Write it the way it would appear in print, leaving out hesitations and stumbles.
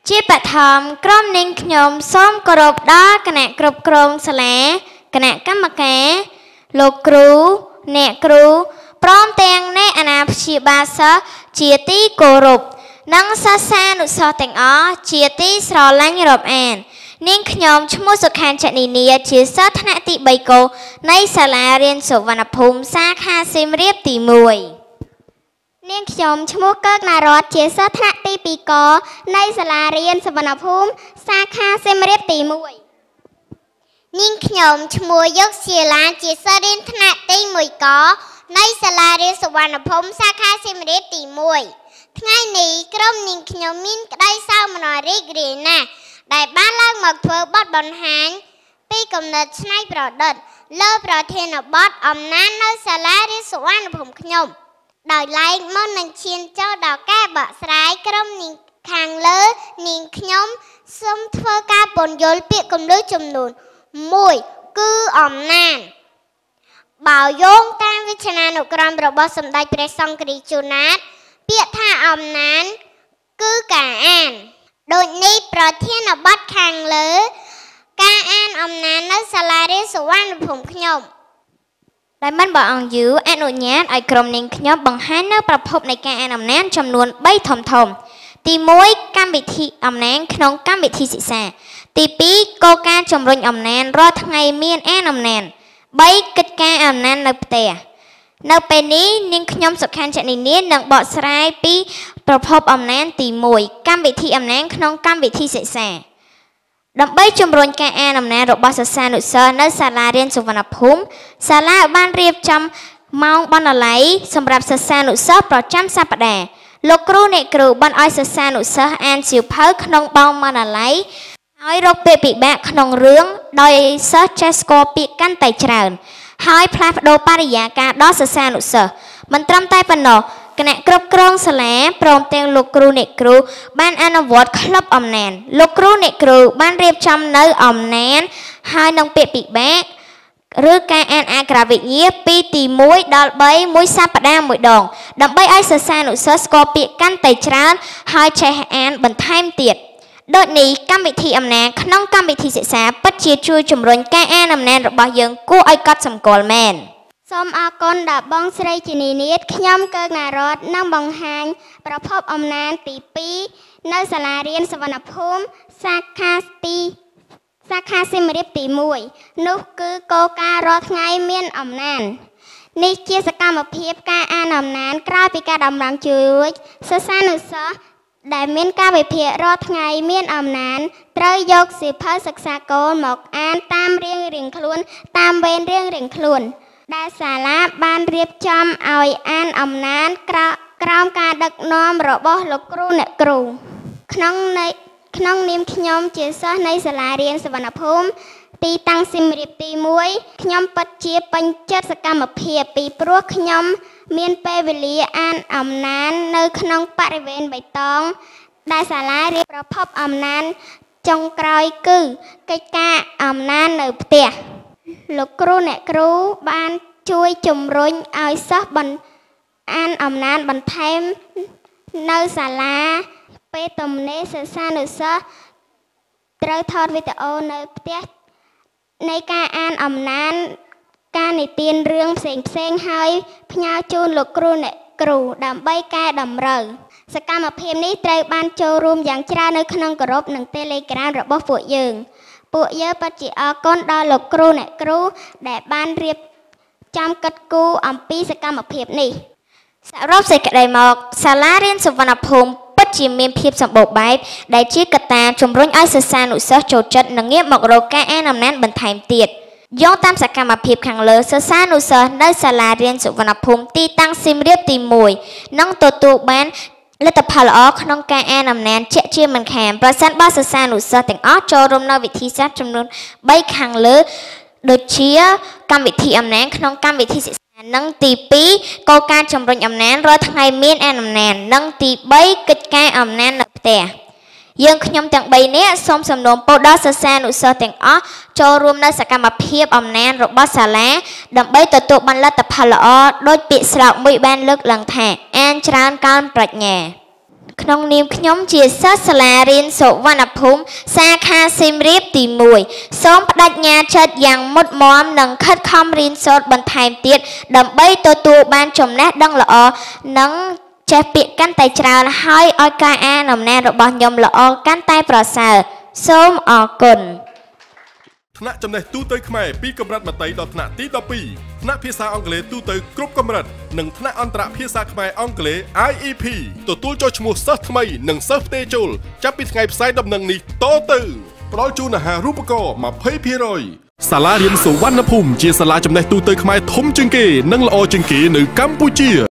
ជាបឋមក្រុមនាងខ្ញុំសូមគោរពដល់គណៈគ្រប់គ្រងសាលាគណៈកម្មការលោកគ្រូអ្នកគ្រូព្រមទាំងអ្នកអាណាព្យាបាលសិស្សជាទីគោរពនិងសិស្សានុសិស្សទាំងអស់ជាទីស្រឡាញ់រាប់អាននាងខ្ញុំឈ្មោះសុខានចនីនាជាសិស្សថ្នាក់ទី3កោនៃសាលារៀនសុវណ្ណភូមិសាខាសៀមរាបទី1នាងខ្ញុំឈ្មោះកើកណារតជាសិស្សថ្នាក់ទី2កនៃសាលារៀនសុវណ្ណភូមិសាខាសៀមរាបទី1នាងខ្ញុំឈ្មោះយុកជាឡាជាសិស្សរៀនថ្នាក់ទី1កនៃសាលារៀនសុវណ្ណភូមិសាខាសៀមរាបទី1ថ្ងៃនេះក្រុមនាងខ្ញុំមានក្តីសោមនស្សរីករាយណាស់ដែលបានឡើងមកធ្វើបទបង្ហាញពីគំនិតច្នៃប្រឌិតលើប្រធានបទអំណាចនៅសាលារៀនសុវណ្ណភូមិខ្ញុំដោយឡែកមុននឹងឈានចូលដល់ការបកស្រាយក្រុមនាងខាងលើនាងខ្ញុំសូមធ្វើការពន្យល់ពាក្យគន្លឹះចំនួន1គឺអំណាចបើយោងតាមវិជ្ជានុក្រមរបស់សម្ដេចព្រះសង្ឃរាជជួនណាតពាក្យថាអំណាចគឺការអានដូចនេះប្រធានបទខាងលើការអានអំណាចនៅសាលារៀនសុវណ្ណភូមិខ្ញុំដែលមិនបើអង្គយូអនុញ្ញាតឲ្យក្រុមនាងខ្ញុំបង្ហាញនៅប្រភពនៃការអានអំណាចចំនួន3ធំទី1កម្មវិធីអំណាចក្នុងកម្មវិធីសិក្សាទី2គោលការណ៍ជំរុញអំណាចរាល់ថ្ងៃមានអានអំណាច3កិច្ចការអំណាចនៅផ្ទះនៅពេលនេះនាងខ្ញុំសុខានចនីនានឹងបកស្រាយពីប្រភពអំណាចទី1កម្មវិធីអំណាចក្នុងកម្មវិធីសិក្សាដើម្បីជំរុញការអានអំណាចរបស់សិស្សានុសិស្សនៅសាលារៀនសុវណ្ណភូមិសាលាបានរៀបចំម៉ោងបណ្ណាល័យសម្រាប់សិស្សានុសិស្សប្រចាំសប្តាហ៍លោកគ្រូអ្នកគ្រូបានឲ្យសិស្សានុសិស្សអានសៀវភៅក្នុងម៉ោងបណ្ណាល័យហើយរកពាក្យពិបាកក្នុងរឿងដោយសិស្សចេះស្គាល់ពាក្យកាន់តែច្រើនហើយផ្លាស់ប្ដូរបរិយាកាសដល់សិស្សានុសិស្សមិនត្រឹមតែប៉ុណ្ណោះគណៈគ្រប់គ្រងសាលាព្រមទាំងលោកគ្រូអ្នកគ្រូបានអនុវត្តក្លឹបអំណាចលោកគ្រូអ្នកគ្រូបានរៀបចំនៅអំណាចហើយនឹងពាក្យពិបាកឬការអានអក្ខរវិញ្ញាពីទី1ដល់3មួយសប្តាហ៍មួយដងដើម្បីឲ្យសិស្សានុសិស្សស្គាល់ពាក្យកាន់តែច្រើនហើយចេះអានបន្ថែមទៀតដូចនេះកម្មវិធីអំណាចក្នុងកម្មវិធីសិក្សាពិតជាជួយជំរុញការអានអំណាចរបស់យើងគួរឲ្យកត់សម្គាល់មែនសូមអរគុណដល់បងស្រីជានីនាថខ្ញុំកើកណារតនឹងបង្ហាញប្រភពអំណាចទី2នៅសាលារៀនសុវណ្ណភូមិសាខាសៀមរាបទី1នោះគឺគោលការណ៍រាល់ថ្ងៃមានអំណាចនេះជាសកម្មភាពការអានអំណាចក្រៅពីការតម្រង់ជួយសិស្សានុសិស្សដែលមានការវិភាគរាល់ថ្ងៃមានអំណាចត្រូវយកសៀវភៅសិក្សាគោលមកអានតាមរៀងខ្លួនតាមវេនរៀងខ្លួនដែលសាលាបានរៀបចំឲ្យអានអំណាចក្រោមការដឹកនាំរបស់លោកគ្រូអ្នកគ្រូក្នុងនាមខ្ញុំជាសិស្សនៃសាលារៀនសុវណ្ណភូមិទីតាំងសៀមរាបទី1ខ្ញុំពិតជាពេញចិត្តសកម្មភាពពីព្រោះខ្ញុំមានពេលវេលាអានអំណាចនៅក្នុងបរិវេណបៃតងដែលសាលារៀនប្រភពអំណាចចុងក្រោយគឺកិច្ចការអំណាចនៅផ្ទះលោកគ្រូអ្នកគ្រូបានជួយជំរុញឲ្យសិស្សអានអំណាចបន្ថែមនៅសាលាពេលទំនេរសិស្សានុសិស្សត្រូវថតវីដេអូនៅផ្ទះនៃការអានអំណាចការនិទានរឿងផ្សេងហើយផ្ញើជូនលោកគ្រូអ្នកគ្រូដើម្បីកែតម្រូវសកម្មភាពនេះត្រូវបានចូលរួមយ៉ាងច្រើននៅក្នុងក្រុមនិង Telegram របស់ពួកយើងពិតជាអរគុណដល់លោកគ្រូអ្នកគ្រូដែលបានរៀបចំកិត្តគូអំពីសកម្មភាពនេះសរុបសេចក្តីមកសាលារៀនសុវណ្ណភូមិពិតជាមានភាពសម្បូរបែបដែលជាកត្តាជំរុញឲ្យសិស្សានុសិស្សចូលចិត្តនិងងាកមករកការអានអំណាចបន្ថែមទៀតយោងតាមសកម្មភាពខាងលើសិស្សានុសិស្សនៅសាលារៀនសុវណ្ណភូមិទីតាំងសៀមរាបទី1នឹងទទួលបានលទ្ធផលល្អក្នុងការអានអំណាចជាក់ជាមិនខានប្រសិនបើសិស្សានុសិស្សទាំងអស់ចូលរួមនៅវិធីសាស្ត្រចំនួន3ខាងលើដូចជាកម្មវិធីអំណាចក្នុងកម្មវិធីសិក្សានិងទី2គោលការណ៍ជំរុញអំណាចរាល់ថ្ងៃមានអានអំណាចនិងទី3កិច្ចការអំណាចនៅផ្ទះយើងខ្ញុំទាំង3នាក់សូមសំណូមពរដល់សិស្សានុសិស្សទាំងអស់ចូលរួមនៅសកម្មភាពអំណាចរបស់សាលាដើម្បីទទួលបានលទ្ធផលល្អដោយពាក្យស្លោកមួយបានលើកឡើងថាអានច្រើនកើនប្រាជ្ញាក្នុងនាមខ្ញុំជាសិស្សសាលារៀនសុវណ្ណភូមិសាខាសៀមរាបទី1សូមបដិញ្ញាចិត្តយ៉ាងមុតមាំនិងខិតខំរៀនសូត្របន្ថែមទៀតដើម្បីទទួលបានចំណេះដឹងល្អនិងចេះពាក្យកាន់តែច្រើនហើយឲ្យការអានអំណាចរបស់ខ្ញុំល្អកាន់តែប្រសើរសូមអរគុណថ្នាក់ចំណេះទូទៅខ្មែរពីកម្រិតមត្តេយ្យដល់ថ្នាក់ទី12ថ្នាក់ភាសាអង់គ្លេសទូទៅគ្រប់កម្រិតនិងថ្នាក់អន្តរភាសាខ្មែរអង់គ្លេស IEP ទទួលចុះឈ្មោះសិស្សថ្មីនិងសិស្សផ្ទេរចូលចាប់ពីថ្ងៃផ្សាយដំណឹងនេះតទៅផ្ដល់ជូនអាហារូបករណ៍ 20% សាលារៀនសុវណ្ណភូមិជាសាលាចំណេះទូទៅខ្មែរធំជាងគេនិងល្អជាងគេនៅកម្ពុជា